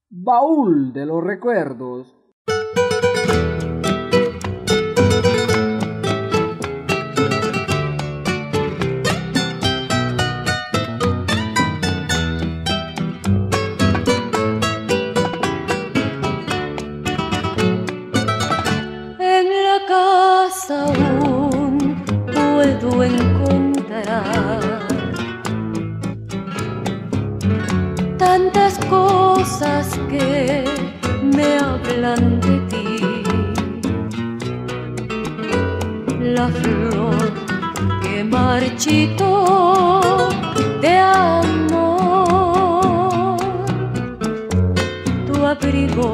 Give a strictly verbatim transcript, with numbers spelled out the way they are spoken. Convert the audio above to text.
Baúl de los recuerdos. En la casa aún puedo encontrar tantas cosas que me hablan de ti. La flor que marchitó de amor, tu abrigo